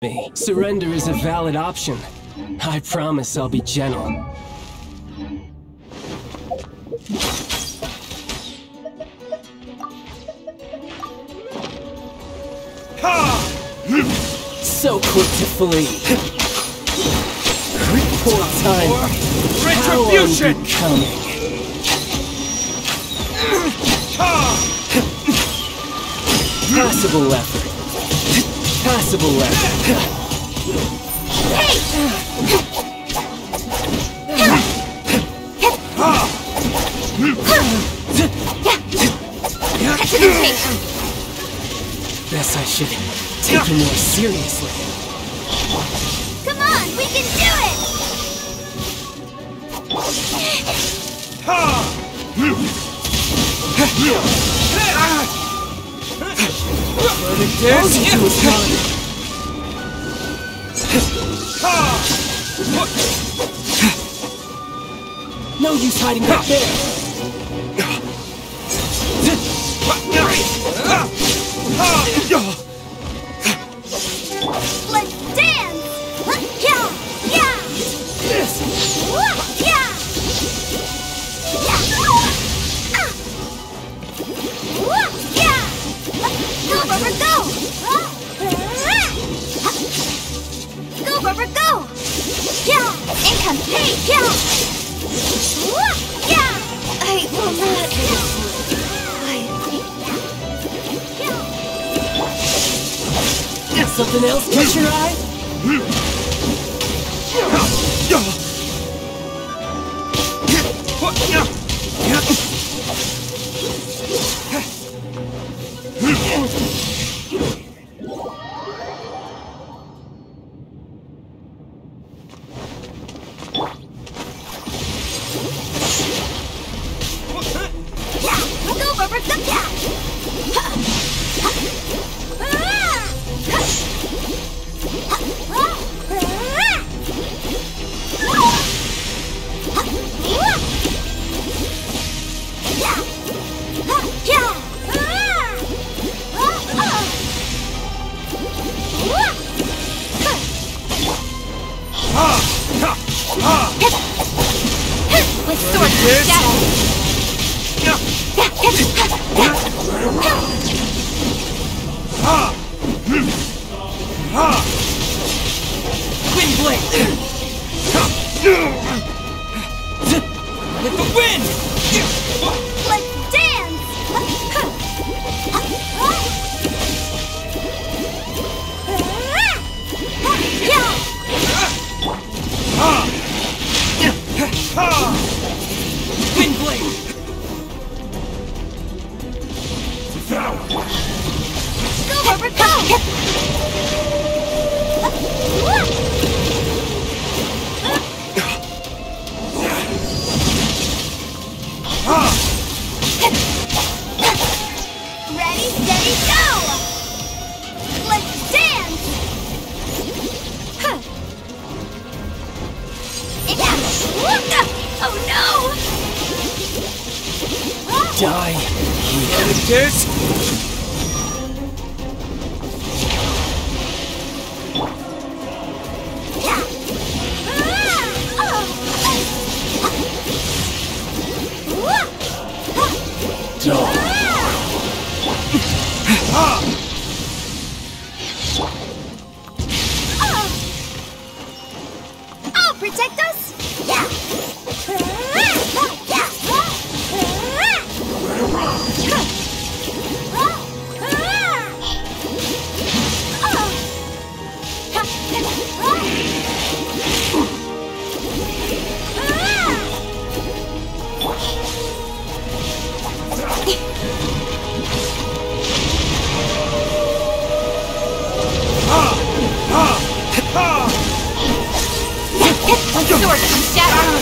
me. Surrender is a valid option. I promise I'll be gentle. So quick to flee. Poor time. Retribution! Coming. Passable effort. Passable effort. Hey! Catch it and take. Guess I should take it more seriously. Come on, we can do it! No use hiding back there. Let's dance! Yeah! Yeah! Yeah! Yeah! Go, Rubber, go! Go, Rubber, go! Yeah! Income! Hey! Yeah! Yeah! I will not. Something else catch your eye? Go, Rubber, go! With sword shadow. Wind blade! With the wind! Let's dance! Wind blade! Go, Rubber, go! Ready, steady, go! Let's dance! Oh no! Die here. This? I'll protect us! Yeah! Sword from shadow.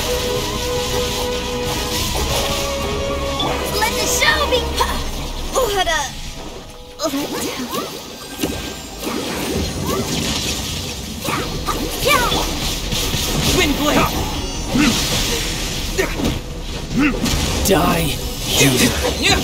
Let the show be. What a Wind blade! Die here.